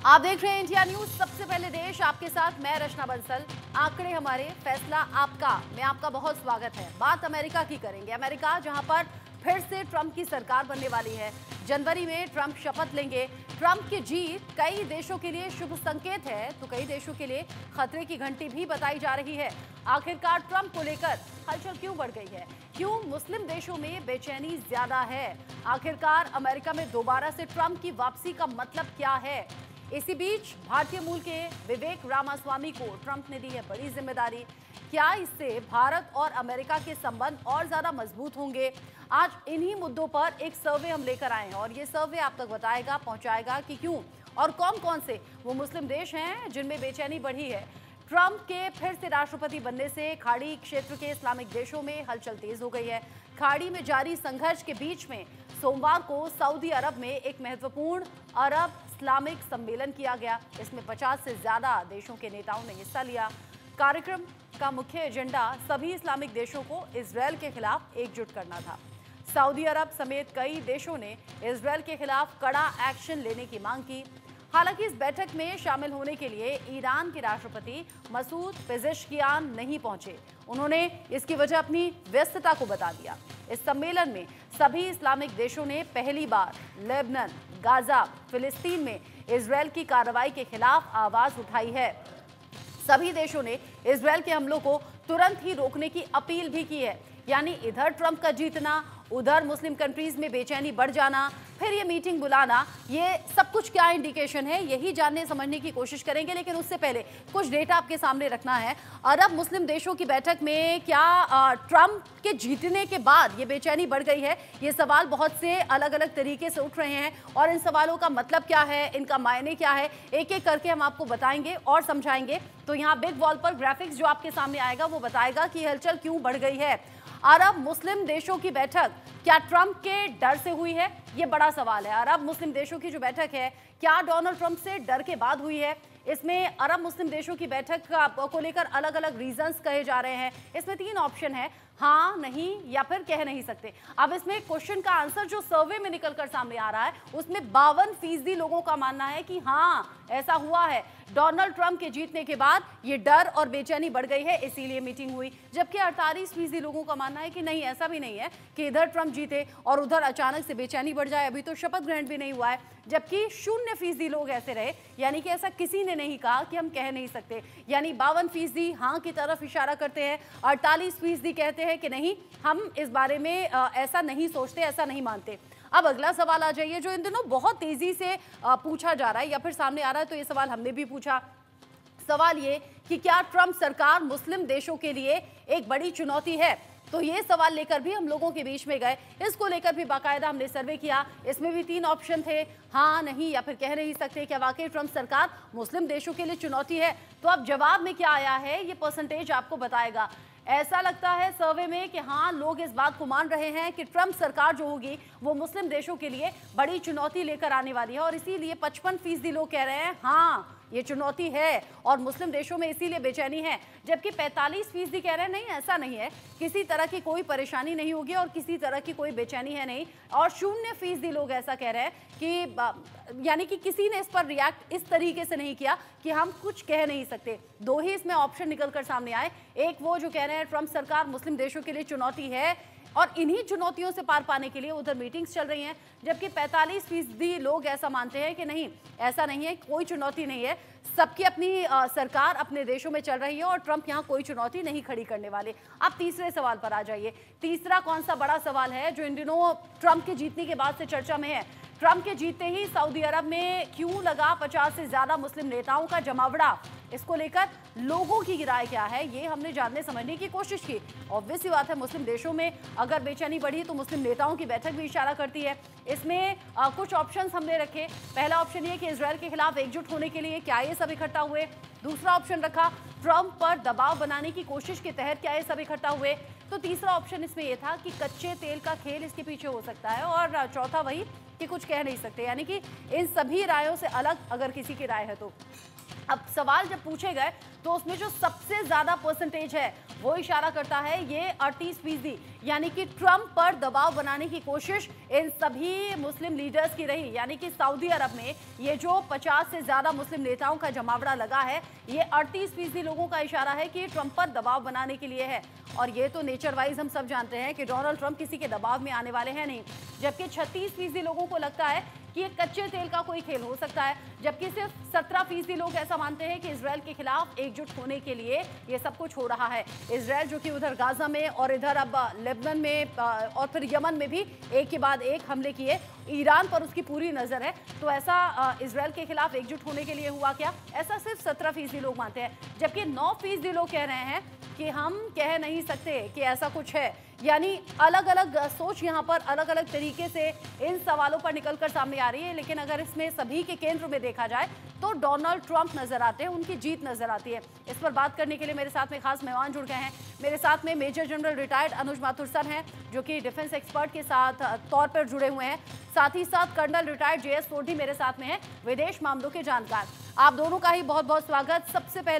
आप देख रहे हैं इंडिया न्यूज, सबसे पहले देश आपके साथ मैं रचना बंसल। आंकड़े हमारे, फैसला आपका। मैं आपका बहुत स्वागत है। बात अमेरिका की करेंगे। अमेरिका जहां पर फिर से ट्रंप की सरकार बनने वाली है। जनवरी में ट्रंप शपथ लेंगे। ट्रंप की जीत कई देशों के लिए शुभ संकेत है तो कई देशों के लिए खतरे की घंटी भी बताई जा रही है। आखिरकार ट्रंप को लेकर हलचल क्यों बढ़ गई है? क्यों मुस्लिम देशों में बेचैनी ज्यादा है? आखिरकार अमेरिका में दोबारा से ट्रंप की वापसी का मतलब क्या है? इसी बीच भारतीय मूल के विवेक रामास्वामी को ट्रंप ने दी है बड़ी जिम्मेदारी। क्या इससे भारत और अमेरिका के संबंध और ज्यादा मजबूत होंगे? आज इन्हीं मुद्दों पर एक सर्वे हम लेकर आए हैं और ये सर्वे आप तक बताएगा, पहुंचाएगा कि क्यों और कौन कौन से वो मुस्लिम देश हैं जिनमें बेचैनी बढ़ी है। ट्रंप के फिर से राष्ट्रपति बनने से खाड़ी क्षेत्र के इस्लामिक देशों में हलचल तेज हो गई है। खाड़ी में जारी संघर्ष के बीच में सोमवार को सऊदी अरब में एक महत्वपूर्ण अरब इस्लामिक सम्मेलन किया गया। इसमें 50 से ज्यादा देशों के नेताओं ने हिस्सा लिया। कार्यक्रम का मुख्य एजेंडा सभी इस्लामिक देशों को इजरायल के खिलाफ एकजुट करना था। सऊदी अरब समेत कई देशों ने इजरायल के खिलाफ कड़ा एक्शन लेने की मांग की। हालांकि इस बैठक में शामिल होने के लिए ईरान के राष्ट्रपति मसूद पेजेश्कियान नहीं पहुंचे। उन्होंने इसकी वजह अपनी व्यस्तता को बता दिया। इस सम्मेलन में सभी इस्लामिक देशों ने पहली बार लेबनान, गाजा, फिलिस्तीन में इजरायल की कार्रवाई के खिलाफ आवाज उठाई है। सभी देशों ने इजरायल के हमलों को तुरंत ही रोकने की अपील भी की है। यानी इधर ट्रंप का जीतना, उधर मुस्लिम कंट्रीज में बेचैनी बढ़ जाना, फिर ये मीटिंग बुलाना, ये सब कुछ क्या इंडिकेशन है, यही जानने समझने की कोशिश करेंगे। लेकिन उससे पहले कुछ डेटा आपके सामने रखना है। अरब मुस्लिम देशों की बैठक में क्या ट्रंप के जीतने के बाद ये बेचैनी बढ़ गई है? ये सवाल बहुत से अलग अलग तरीके से उठ रहे हैं और इन सवालों का मतलब क्या है, इनका मायने क्या है, एक एक करके हम आपको बताएंगे और समझाएंगे। तो यहाँ बिग वॉल पर ग्राफिक्स जो आपके सामने आएगा वो बताएगा कि हलचल क्यों बढ़ गई है। अरब मुस्लिम देशों की बैठक क्या ट्रंप के डर से हुई है? ये बड़ा सवाल है। अरब मुस्लिम देशों की जो बैठक है क्या डोनाल्ड ट्रंप से डर के बाद हुई है? इसमें अरब मुस्लिम देशों की बैठक को लेकर अलग अलग रीजंस कहे जा रहे हैं। इसमें 3 ऑप्शन है, हाँ, नहीं या फिर कह नहीं सकते। अब इसमें क्वेश्चन का आंसर जो सर्वे में निकलकर सामने आ रहा है उसमें 52% लोगों का मानना है कि हाँ ऐसा हुआ है। डोनाल्ड ट्रंप के जीतने के बाद ये डर और बेचैनी बढ़ गई है, इसीलिए मीटिंग हुई। जबकि 48% लोगों का मानना है कि नहीं, ऐसा भी नहीं है कि इधर ट्रंप जीते और उधर अचानक से बेचैनी बढ़ जाए। अभी तो शपथ ग्रहण भी नहीं हुआ है। जबकि 0% लोग ऐसे रहे, यानी कि ऐसा किसी ने नहीं कहा कि हम कह नहीं सकते। यानी 52% हाँ की तरफ इशारा करते हैं, 48% कहते हैं कि नहीं, हम इस बारे में ऐसा नहीं सोचते, ऐसा नहीं मानते। अब अगला सवाल आ जाइए जो इन दिनों बहुत तेजी से पूछा जा रहा है या फिर सामने आ रहा है। तो ये सवाल हमने भी पूछा। सवाल ये कि क्या ट्रंप सरकार मुस्लिम देशों के लिए एक बड़ी चुनौती है? तो ये सवाल लेकर भी हम लोगों के बीच में गए। इसको लेकर भी बाकायदा हमने सर्वे किया। इसमें भी 3 ऑप्शन थे, हाँ, नहीं या फिर कह नहीं सकते। क्या वाकई ट्रंप सरकार मुस्लिम देशों के लिए चुनौती है? तो अब जवाब में क्या आया है ये परसेंटेज आपको बताएगा। ऐसा लगता है सर्वे में कि हाँ, लोग इस बात को मान रहे हैं कि ट्रंप सरकार जो होगी वो मुस्लिम देशों के लिए बड़ी चुनौती लेकर आने वाली है और इसीलिए 55% लोग कह रहे हैं हाँ ये चुनौती है और मुस्लिम देशों में इसीलिए बेचैनी है। जबकि 45% कह रहे हैं नहीं, ऐसा नहीं है, किसी तरह की कोई परेशानी नहीं होगी और किसी तरह की कोई बेचैनी है नहीं। और 0% लोग ऐसा कह रहे हैं कि यानी कि किसी ने इस पर रिएक्ट इस तरीके से नहीं किया कि हम कुछ कह नहीं सकते। 2 ही इसमें ऑप्शन निकलकर सामने आए। एक वो जो कह रहे हैं ट्रंप सरकार मुस्लिम देशों के लिए चुनौती है और इन्हीं चुनौतियों से पार पाने के लिए उधर मीटिंग्स चल रही हैं। जबकि 45% लोग ऐसा मानते हैं कि नहीं, ऐसा नहीं है, कोई चुनौती नहीं है, सबकी अपनी सरकार अपने देशों में चल रही है और ट्रंप यहाँ कोई चुनौती नहीं खड़ी करने वाले। अब तीसरे सवाल पर आ जाइए। तीसरा कौन सा बड़ा सवाल है जो इन दिनों ट्रंप के जीतने के बाद से चर्चा में है? ट्रंप के जीतते ही सऊदी अरब में क्यों लगा 50 से ज्यादा मुस्लिम नेताओं का जमावड़ा? इसको लेकर लोगों की राय क्या है ये हमने जानने समझने की कोशिश की। ऑब्वियस सी बात है, मुस्लिम देशों में अगर बेचैनी बढ़ी तो मुस्लिम नेताओं की बैठक भी इशारा करती है। इसमें कुछ ऑप्शंस हमने रखे। पहला ऑप्शन ये कि इजरायल के खिलाफ एकजुट होने के लिए क्या ये सब इकट्ठा हुए। दूसरा ऑप्शन रखा ट्रंप पर दबाव बनाने की कोशिश के तहत क्या ये सब इकट्ठा हुए। तो तीसरा ऑप्शन इसमें यह था कि कच्चे तेल का खेल इसके पीछे हो सकता है और चौथा वही कि कुछ कह नहीं सकते। यानी कि इन सभी रायों से अलग अगर किसी की राय है तो अब सवाल जब पूछे गए तो उसमें जो सबसे ज्यादा परसेंटेज है वो इशारा करता है ये 38%, यानी कि ट्रंप पर दबाव बनाने की कोशिश इन सभी मुस्लिम लीडर्स की रही। यानी कि सऊदी अरब में ये जो 50 से ज्यादा मुस्लिम नेताओं का जमावड़ा लगा है, ये 38% लोगों का इशारा है कि ये ट्रंप पर दबाव बनाने के लिए है। और ये तो नेचर वाइज हम सब जानते हैं कि डोनाल्ड ट्रंप किसी के दबाव में आने वाले हैं नहीं। जबकि 36% लोगों को लगता है कि ये कच्चे तेल का कोई खेल हो सकता है, जबकि सिर्फ 17% लोग ऐसा मानते हैं कि इजरायल के खिलाफ एकजुट होने के लिए ये सब कुछ हो रहा है। इजरायल जो कि उधर गाजा में और इधर अब लेबनान में और फिर यमन में भी एक के बाद एक हमले किए, ईरान पर उसकी पूरी नजर है। तो ऐसा इजरायल के खिलाफ एकजुट होने के लिए हुआ क्या? ऐसा सिर्फ 17% लोग मानते हैं, जबकि 9% लोग कह रहे हैं कि हम कह नहीं सकते कि ऐसा कुछ है। यानी अलग अलग सोच यहाँ पर अलग अलग तरीके से इन सवालों पर निकलकर सामने आ रही है। लेकिन अगर इसमें सभी के केंद्र में देखा जाए तो डोनाल्ड ट्रंप नजर आते हैं, उनकी जीत नजर आती है। इस पर बात करने के लिए मेरे साथ में खास मेहमान जुड़ गए हैं। मेरे साथ में major general retired Anuj Mathur sir हैं, जो कि डिफेंस एक्सपर्ट के साथ तौर पर जुड़े हुए हैं। साथ ही साथ कर्नल रिटायर्ड JS सोढ़ी मेरे साथ में है, विदेश मामलों के जानकार। आप दोनों का ही बहुत बहुत स्वागत। सबसे पहले